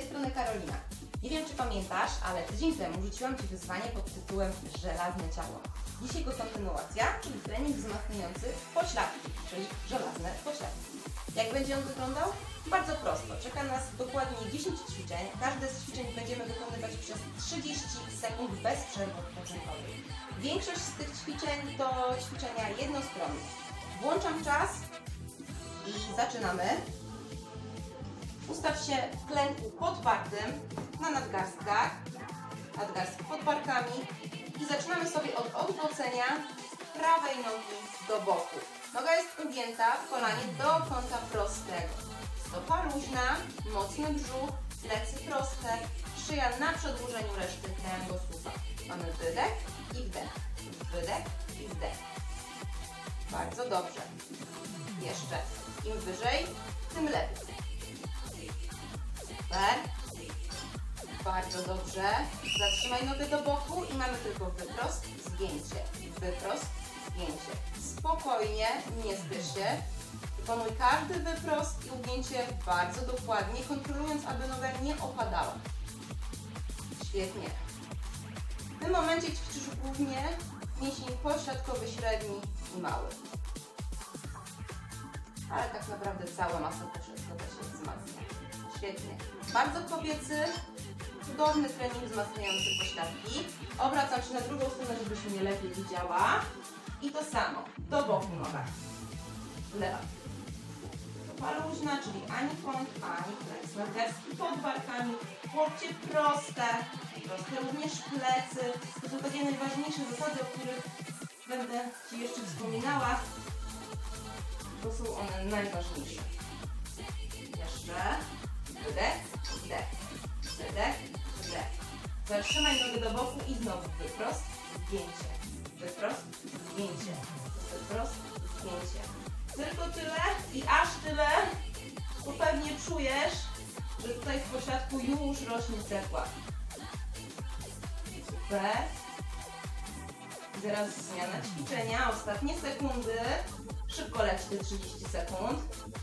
strony Karolina. Nie wiem, czy pamiętasz, ale tydzień temu rzuciłam Ci wyzwanie pod tytułem Żelazne ciało. Dzisiaj jego kontynuacja, czyli trening wzmacniający pośladki, czyli żelazne pośladki. Jak będzie on wyglądał? Bardzo prosto. Czeka nas dokładnie 10 ćwiczeń. Każde z ćwiczeń będziemy wykonywać przez 30 sekund bez przerwy odpoczynkowej. Większość z tych ćwiczeń to ćwiczenia jednostronne. Włączam czas i zaczynamy. Ustaw się w klęku podpartym na nadgarstkach, nadgarstki pod barkami i zaczynamy sobie od odwrócenia prawej nogi do boku. Noga jest ugięta w kolanie do kąta prostego. Stopa luźna, mocny brzuch, plecy proste, szyja na przedłużeniu reszty kręgosłupa. Mamy wydech i wdech, wydech i wdech. Bardzo dobrze. Jeszcze. Im wyżej, tym lepiej. Super. Bardzo dobrze. Zatrzymaj nogę do boku i mamy tylko wyprost, zgięcie. Wyprost, zgięcie. Spokojnie, nie spiesz się. Wykonuj każdy wyprost i ugięcie bardzo dokładnie, kontrolując, aby noga nie opadała. Świetnie. W tym momencie ćwiczysz głównie mięsień pośladkowy, średni i mały. Ale tak naprawdę cała masa pośladkowa się wzmacnia. Świetnie. Bardzo kobiecy, cudowny trening wzmacniający pośladki. Obracam się na drugą stronę, żebyś mnie lepiej widziała. I to samo. Do boku noga. Lewa. Stopa luźna, czyli ani kąt, ani flex. Nadgarstki pod barkami. Łokcie proste. Proste również plecy. To są takie najważniejsze zasady, o których będę Ci jeszcze wspominała. To są one najważniejsze. Jeszcze. Wydech, wdech. Wydech, wdech. Zatrzymaj nogę do boku i znowu wyprost, zgięcie. Wyprost, zgięcie. Wyprost, zgięcie. Tylko tyle i aż tyle, bo pewnie czujesz, że tutaj w pośladku już rośnie cegła. Super. Teraz zmiana ćwiczenia. Ostatnie sekundy. Szybko leć te 30 sekund.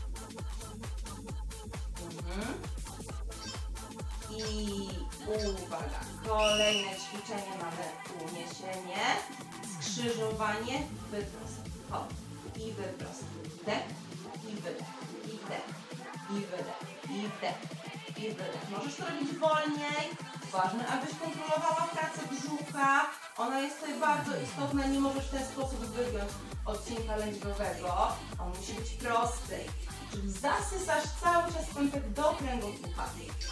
I uwaga, kolejne ćwiczenie mamy uniesienie, skrzyżowanie, wyprost, hop i wyprost, wdech i wydech, i wdech, i wydech, i wdech, i wydech. Możesz to robić wolniej, ważne, abyś kontrolowała pracę brzucha, ona jest tutaj bardzo istotna, nie możesz w ten sposób wygiąć odcinka lędźwiowego, on musi być prosty, czyli zasysasz cały czas kątek do kręgosłupa.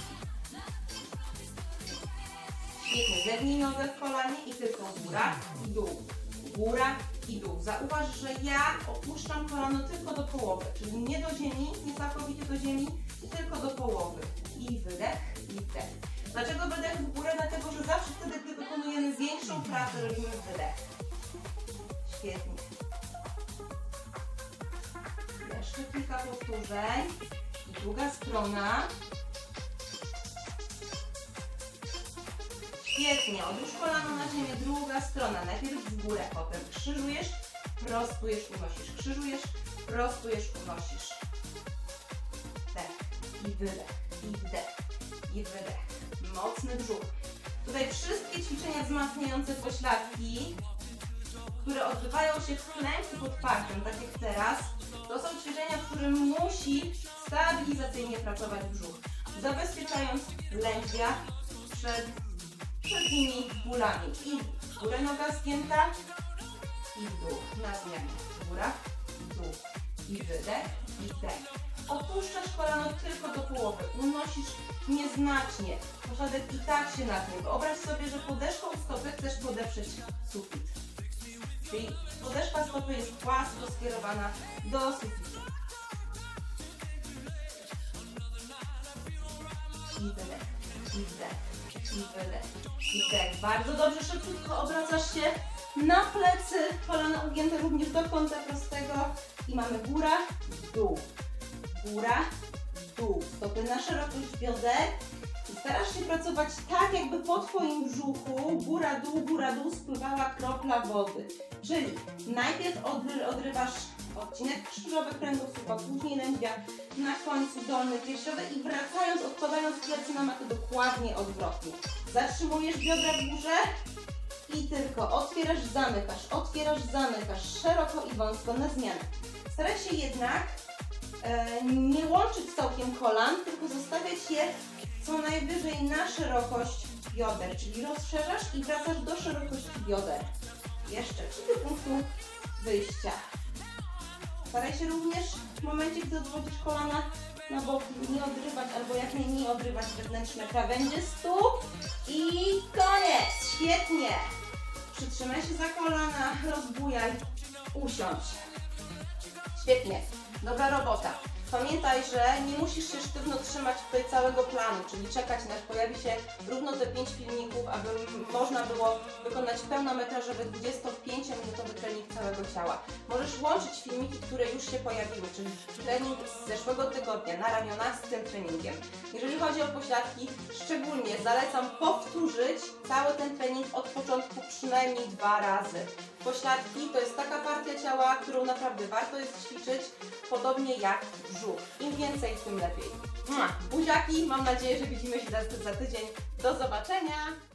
Świetnie, zegnij nogę w kolanie i tylko góra i dół. Góra i dół. Zauważ, że ja opuszczam kolano tylko do połowy, czyli nie do ziemi, nie całkowicie do ziemi, tylko do połowy. I wydech, i wdech. Dlaczego wydech w górę? Dlatego, że zawsze wtedy, gdy wykonujemy większą pracę, robimy wydech. Świetnie. Jeszcze kilka powtórzeń. I druga strona. Świetnie, odłóż kolano na ziemię, druga strona. Najpierw w górę, potem krzyżujesz, prostujesz, unosisz. Krzyżujesz, prostujesz, unosisz. Wdech i wydech, i wdech, i wydech. Mocny brzuch. Tutaj wszystkie ćwiczenia wzmacniające pośladki, które odbywają się w klęku podpartym, tak jak teraz, to są ćwiczenia, w którym musi stabilizacyjnie pracować brzuch, zabezpieczając lędźwia przed tymi bólami. I w górę noga zgięta i w dół. Na zmianę. Góra, dół. I wydech, i wdech. Opuszczasz kolano tylko do połowy. Unosisz nieznacznie. Pośladek i tak się nagnie. Wyobraź sobie, że podeszwą stopy chcesz podeprzeć sufit. Czyli podeszwa stopy jest płasko skierowana do sufitu. I wydech, i wdech, i wydech, i wdech. Bardzo dobrze, szybciutko obracasz się na plecy, kolana ugięte również do kąta prostego i mamy góra, dół, góra, dół. Stopy na szerokość bioder i starasz się pracować tak, jakby po Twoim brzuchu góra, dół spływała kropla wody. Czyli najpierw odrywasz odcinek krzyżowy kręgosłupa, później lędźwia, na końcu dolny piersiowy i wracając odkładając Wkładając plecy na matę dokładnie odwrotnie. Zatrzymujesz biodra w górze i tylko otwierasz, zamykasz, szeroko i wąsko na zmianę. Staraj się jednak nie łączyć całkiem kolan, tylko zostawiać je co najwyżej na szerokość bioder, czyli rozszerzasz i wracasz do szerokości bioder. Jeszcze 3 do punktu wyjścia. Staraj się również w momencie, gdy odwodzisz kolana na boki, nie odrywać albo jak najmniej odrywać wewnętrzne krawędzie stóp. I koniec! Świetnie! Przytrzymaj się za kolana, rozbujaj, usiądź. Świetnie, dobra robota. Pamiętaj, że nie musisz się sztywno trzymać tutaj całego planu, czyli czekać, aż pojawi się równo te 5 filmików, aby można było wykonać pełnometrażowy 25-minutowy trening całego ciała. Możesz łączyć filmiki, które już się pojawiły, czyli trening z zeszłego tygodnia na ramiona z tym treningiem. Jeżeli chodzi o pośladki, szczególnie zalecam powtórzyć cały ten trening od początku przynajmniej 2 razy. Pośladki to jest taka partia ciała, którą naprawdę warto jest ćwiczyć, podobnie jak brzuch. Im więcej, tym lepiej. Buziaki, mam nadzieję, że widzimy się za tydzień. Do zobaczenia!